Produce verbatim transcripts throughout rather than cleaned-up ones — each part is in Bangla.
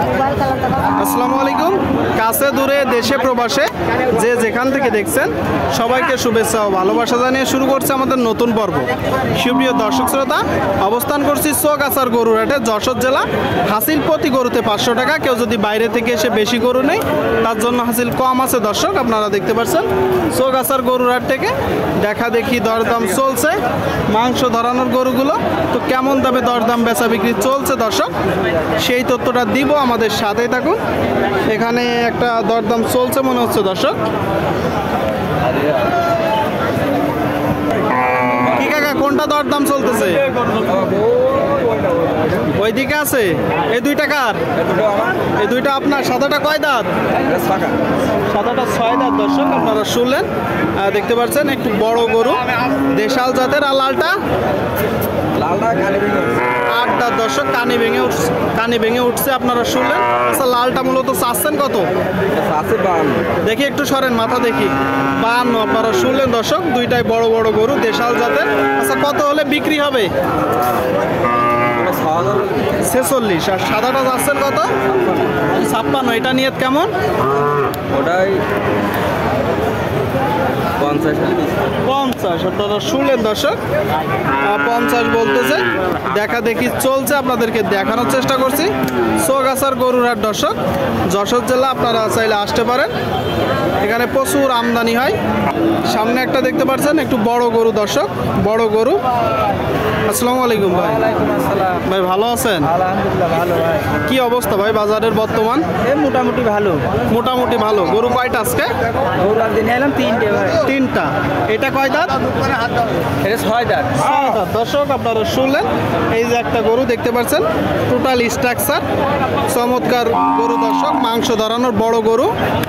আসসালামু আলাইকুম। কাছে দূরে দেশে প্রবাসে যে যেখান থেকে দেখছেন সবাইকে শুভেচ্ছা ও ভালোবাসা জানিয়ে শুরু করছে আমাদের নতুন পর্ব। সুপ্রিয় দর্শক শ্রোতা, অবস্থান করছি চৌগাছার গরুর হাটে, যশোর জেলা। হাসিল প্রতি গরুতে পাঁচশো টাকা। কেউ যদি বাইরে থেকে এসে বেশি গরু নেই তার জন্য হাসিল কম আছে। দর্শক আপনারা দেখতে পাচ্ছেন চৌগাছার গরুর হাট থেকে দেখা দেখি দরদাম চলছে মাংস ধরানোর গরুগুলো। তো কেমন দামে দরদাম বেচা বিক্রি চলছে দর্শক, সেই তথ্যটা দিব, আমাদের সাথেই থাকুন। এখানে একটা দরদাম চলছে মনে হচ্ছে দর্শক। কি কাকা, কোনটা দরদাম চলতেছে? ওইদিকে আছে। এই দুইটা কার? এই দুইটা আপনার। সাদাটা কয় দাঁত? সাদাটা ছয় দাঁত। দর্শক আপনারা শুনলেন, দেখতে পাচ্ছেন একটু বড় গরু, দেশাল জাতের। আর লালটা আট দাঁত। দর্শক কানি ভেঙে উঠছে, কানি ভেঙে উঠছে আপনারা শুনলেন। আচ্ছা, লালটা মূলত চাচ্ছেন কত? দেখি একটু সরেন, মাথা দেখি। বাহান্ন আপনারা শুনলেন দর্শক, দুইটাই বড় বড় গরু, দেশাল জাতের। আচ্ছা, কত হলে বিক্রি হবে? ছেচল্লিশ। আর সাদাটা যাচ্ছেন কত? ছাপ্পান্ন। এটা নিয়ত কেমন? ওটাই পঞ্চাশ। পঞ্চাশ আপনারা শুনলেন দর্শক, পঞ্চাশ বলতেছে। দেখা দেখি চলছে, আপনাদেরকে দেখানোর চেষ্টা করছি। চৌগাছার গরুর হাট দর্শক, যশোর জেলা। আপনারা চাইলে আসতে পারেন, এখানে প্রচুর আমদানি হয়। সামনে একটা দেখতে পাচ্ছেন একটু বড় গরু দর্শক, বড় গরু। আসসালামু আলাইকুম ভাই। ভাই ভালো আছেন? আলহামদুলিল্লাহ ভালো ভাই। কি অবস্থা ভাই বাজারের বর্তমান? এ মোটামুটি ভালো। মোটামুটি ভালো। গরু কয়টা আজকে? গরু আজকে নিয়ে এলাম তিনটে ভাই। তিনটা। এটা কয় দাঁত? এটা ছয় দাঁত। ছয় দাঁত। দর্শক আপনারা শুনলেন, এই যে একটা গরু দেখতে পাচ্ছেন, টোটাল স্ট্রাকচার চমৎকার গরু দর্শক, মাংস ধরানোর বড় গরু।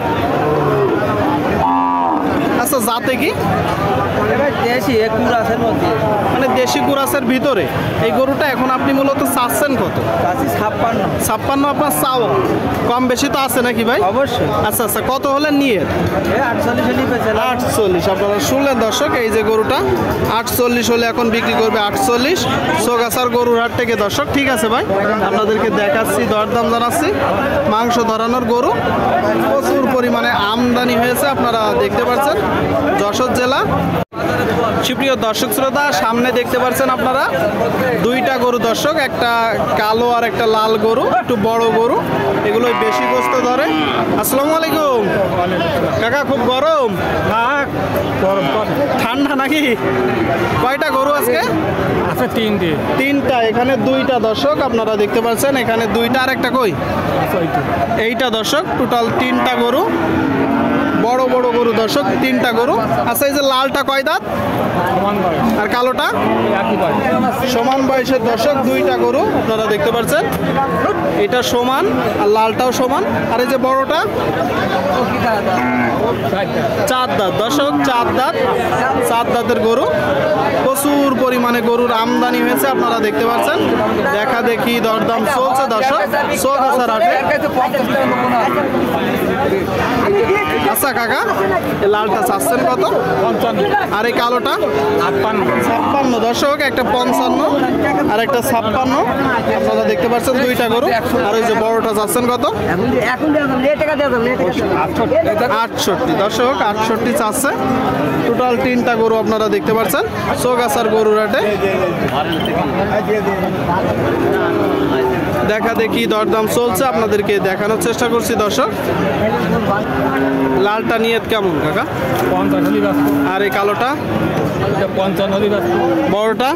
আচ্ছা, জাতে কি? দেশি কুরাসের মধ্যে, মানে দেশি কুরাসের ভিতরে এই গরুটা এখন আপনি মূলত চাচ্ছেন কত? ছাপ্পান্ন। ছাপ্পান্ন আপনার চাও, কম বেশি তো আছে নাকি ভাই? অবশ্যই। আচ্ছা আচ্ছা, কত হলে নিয়ে? আটচল্লিশ। আটচল্লিশ আপনারা শুনলেন দর্শক, এই যে গরুটা আটচল্লিশ হলে এখন বিক্রি করবে। আটচল্লিশ চৌগাছার গরুর হাট থেকে দর্শক। ঠিক আছে ভাই, আপনাদেরকে দেখাচ্ছি, দরদাম জানাচ্ছি। মাংস ধরানোর গরু প্রচুর পরিমাণে আমদানি হয়েছে, আপনারা দেখতে পাচ্ছেন যশোর জেলা। সুপ্রিয় দর্শক শ্রোতা, সামনে দেখতে পাচ্ছেন আপনারা দুইটা গরু দর্শক, একটা কালো আর একটা লাল গরু, একটু বড় গরু, এগুলোই বেশি গোস্ত ধরে। আসসালামু আলাইকুম কাকা, খুব গরম? ঠান্ডা নাকি? কয়টা গরু আজকে? আচ্ছা তিনটে। তিনটা। এখানে দুইটা দর্শক আপনারা দেখতে পাচ্ছেন, এখানে দুইটা। আর একটা কই? এইটা দর্শক, টোটাল তিনটা গরু, বড় বড় গরু দর্শক, তিনটা গরু। আচ্ছা, এই যে লালটা কয় দাঁত? আর কালোটা? সমান বয়সের দর্শক, দুইটা গরু আপনারা দেখতে পাচ্ছেন, এটা সমান আর লালটাও সমান। আর এই যে বড়টা চার দাঁত দর্শক, চার দাঁত, চার দাঁতের গরু। প্রচুর পরিমাণে গরুর আমদানি হয়েছে, আপনারা দেখতে পাচ্ছেন। দেখা দেখি দরদাম চলছে দর্শক চৌগাছার হাটে। আচ্ছা কাকা, এই লালটা চাচ্ছেন কত? আর এই কালোটা? ছাপ্পান্ন দর্শক, একটা পঞ্চান্ন আর একটা ছাপ্পান্ন। আপনারা দেখতে পাচ্ছেন দুইটা গরু। আর ওই যে বড়টা চাচ্ছেন কত? আটষট্টি দর্শক, আটষট্টি চাচ্ছে। টোটাল তিনটা গরু আপনারা দেখতে পাচ্ছেন চৌগাছার গরুর হাটে। দেখা দেখি দরদাম চলছে, আপনাদেরকে দেখানোর চেষ্টা করছি দর্শক। লালটা নিয়ত কেমন কাকা? আর এই কালোটা? বড়টা?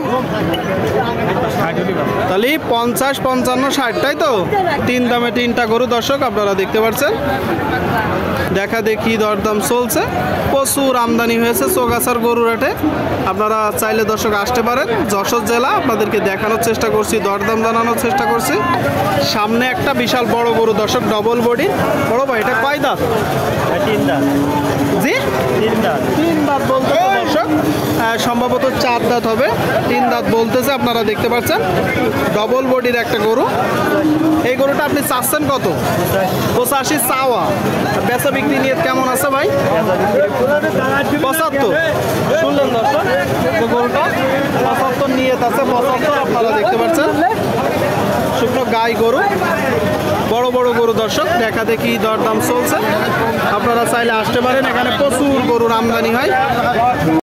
তাহলে পঞ্চাশ, পঞ্চান্ন, ষাট, তাই তো? তিন দামে তিনটা গরু দর্শক আপনারা দেখতে পাচ্ছেন। দেখা দেখি দরদাম চলছে, প্রচুর আমদানি হয়েছে চৌগাছার গরুর হাটে। আপনারা চাইলে দর্শক আসতে পারেন, যশোর জেলা। আপনাদেরকে দেখানোর চেষ্টা করছি, দরদাম জানানোর চেষ্টা করছি। সামনে একটা বিশাল বড় গরু দর্শক, ডবল বডি। বড় ভাই, এটা কয় দাঁত? তিন দাঁত। জি, তিন দাঁত। তিন দাঁত বলতে দর্শক সম্ভবত চার দাঁত হবে, তিন দাঁত বলতেছে। আপনারা দেখতে পাচ্ছেন ডবল বডির একটা গরু। এই গরুটা আপনি চাচ্ছেন কত? পঁচাশি চাওয়া। বেচা বিক্রি নিয়ে কেমন আছে ভাই? পঁচাত্তর। শুনলেন দর্শক, গরুটা পঁচাত্তর নিয়ে আছে, পঁচাত্তর আপনারা দেখতে পাচ্ছেন। শুকনো গাই গরু, বড় বড় গরু গরু দর্শক, দেখা দেখি দরদাম চলছে। আপনারা চাইলে আসতে পারেন, এখানে প্রচুর গরুর আমদানি হয়।